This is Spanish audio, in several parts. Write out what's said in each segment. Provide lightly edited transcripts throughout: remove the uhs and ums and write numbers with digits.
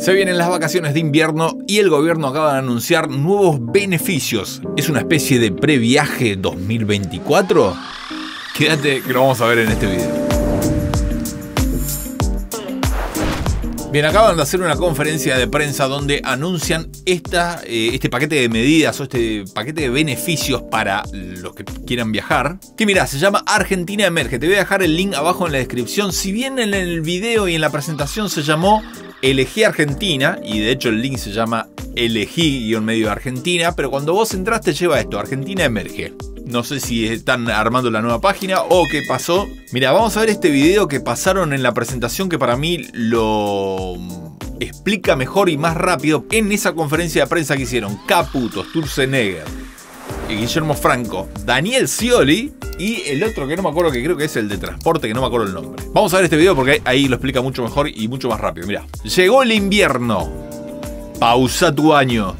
Se vienen las vacaciones de invierno y el gobierno acaba de anunciar nuevos beneficios. ¿Es una especie de previaje 2024? Quédate que lo vamos a ver en este video. Bien, acaban de hacer una conferencia de prensa donde anuncian este paquete de medidas o este paquete de beneficios para los que quieran viajar. Que mirá, se llama Argentina Emerge. Te voy a dejar el link abajo en la descripción. Si bien en el video y en la presentación se llamó Elegí Argentina, y de hecho el link se llama Elegí-medio Argentina, pero cuando vos entras te lleva esto, Argentina Emerge. No sé si están armando la nueva página o qué pasó. Mira, vamos a ver este video que pasaron en la presentación que para mí lo explica mejor y más rápido en esa conferencia de prensa que hicieron Caputo, Sturzenegger, Guillermo Franco, Daniel Scioli y el otro que no me acuerdo, que creo que es el de transporte, que no me acuerdo el nombre. Vamos a ver este video porque ahí lo explica mucho mejor y mucho más rápido. Mira, llegó el invierno. Pausa tu año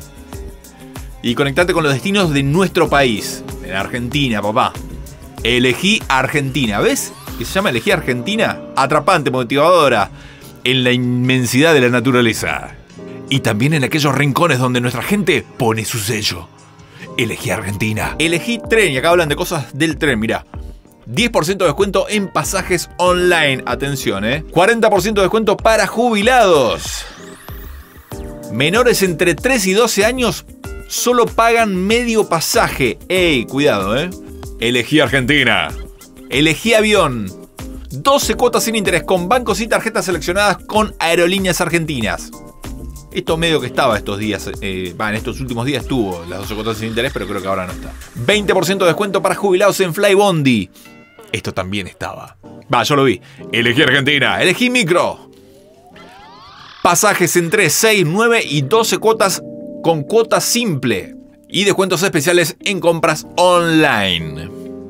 y conectate con los destinos de nuestro país. En Argentina, papá. Elegí Argentina. ¿Ves? Que se llama Elegí Argentina. Atrapante, motivadora. En la inmensidad de la naturaleza. Y también en aquellos rincones donde nuestra gente pone su sello. Elegí Argentina. Elegí tren. Y acá hablan de cosas del tren. Mirá. 10% de descuento en pasajes online. Atención, 40% de descuento para jubilados. Menores entre 3 y 12 años solo pagan medio pasaje. ¡Ey! Cuidado, Elegí Argentina. Elegí avión. 12 cuotas sin interés con bancos y tarjetas seleccionadas con Aerolíneas Argentinas. Esto medio que estaba estos días. En estos últimos días estuvo las 12 cuotas sin interés, pero creo que ahora no está. 20% de descuento para jubilados en Flybondi. Esto también estaba. Yo lo vi. Elegí Argentina. Elegí micro. Pasajes en 3, 6, 9 y 12 cuotas con cuota simple y descuentos especiales en compras online.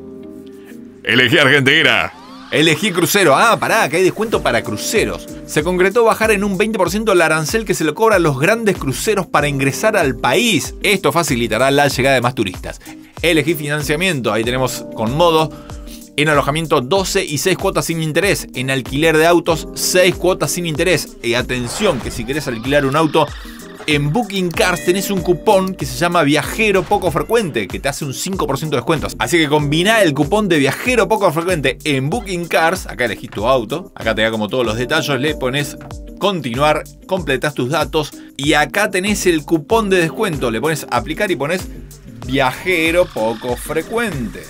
Elegí Argentina. Elegí crucero. Pará, que hay descuento para cruceros. Se concretó bajar en un 20% el arancel que se le cobra a los grandes cruceros para ingresar al país. Esto facilitará la llegada de más turistas. Elegí financiamiento. Ahí tenemos con modo. En alojamiento 12 y 6 cuotas sin interés. En alquiler de autos 6 cuotas sin interés. Y atención que si querés alquilar un auto, en Booking Cars tenés un cupón que se llama Viajero Poco Frecuente, que te hace un 5% de descuentos. Así que combiná el cupón de Viajero Poco Frecuente en Booking Cars. Acá elegís tu auto. Acá te da como todos los detalles. Le pones continuar, completás tus datos. Y acá tenés el cupón de descuento. Le pones aplicar y pones Viajero Poco Frecuente.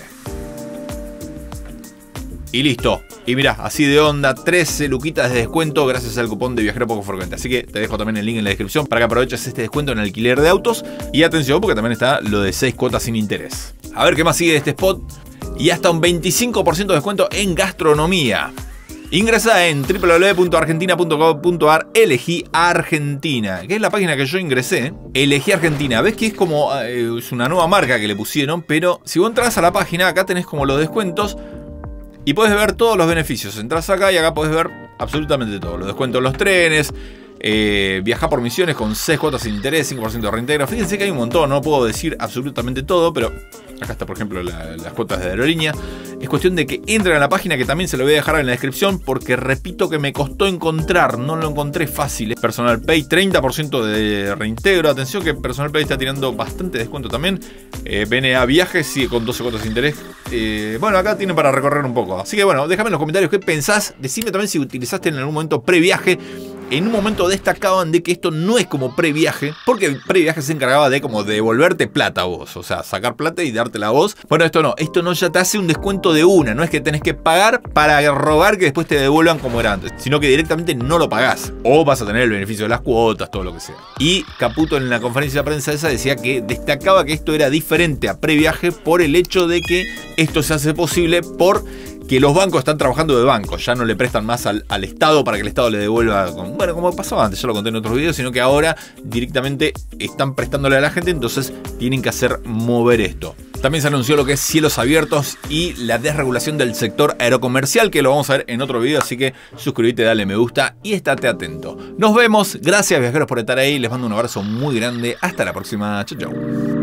Y listo. Y mirá, así de onda, 13 luquitas de descuento gracias al cupón de Viajero Poco Frecuente. Así que te dejo también el link en la descripción para que aproveches este descuento en alquiler de autos. Y atención, porque también está lo de 6 cuotas sin interés. A ver qué más sigue de este spot. Y hasta un 25% de descuento en gastronomía. Ingresa en www.argentina.gov.ar. Elegí Argentina, que es la página que yo ingresé. Elegí Argentina. Ves que es como es una nueva marca que le pusieron, pero si vos entras a la página, acá tenés como los descuentos. Y puedes ver todos los beneficios. Entras acá y acá puedes ver absolutamente todo. Los descuentos en los trenes. Viajar por misiones con 6 cuotas sin interés, 5% de reintegro. Fíjense que hay un montón. No puedo decir absolutamente todo, pero acá está, por ejemplo, las cuotas de aerolínea. Es cuestión de que entren a la página, que también se lo voy a dejar en la descripción, porque repito que me costó encontrar. No lo encontré fácil. Personal Pay, 30% de reintegro. Atención que Personal Pay está tirando bastante descuento también. BNA Viajes sigue con 12 cuotas de interés. Bueno, acá tienen para recorrer un poco. Así que bueno, déjame en los comentarios qué pensás. Decime también si utilizaste en algún momento previaje. En un momento destacaban de que esto no es como previaje, porque el previaje se encargaba de como devolverte plata a vos, o sea, sacar plata y dártela a vos. Bueno, esto no ya te hace un descuento de una, no es que tenés que pagar para rogar que después te devuelvan como era antes, sino que directamente no lo pagás, o vas a tener el beneficio de las cuotas, todo lo que sea. Y Caputo en la conferencia de prensa esa decía que destacaba que esto era diferente a previaje por el hecho de que esto se hace posible por que los bancos están trabajando de bancos, ya no le prestan más al Estado para que el Estado le devuelva, bueno, como pasaba antes, ya lo conté en otros videos, sino que ahora directamente están prestándole a la gente, entonces tienen que hacer mover esto. También se anunció lo que es cielos abiertos y la desregulación del sector aerocomercial, que lo vamos a ver en otro video, así que suscríbete, dale me gusta y estate atento. Nos vemos, gracias viajeros por estar ahí, les mando un abrazo muy grande, hasta la próxima, chau chau.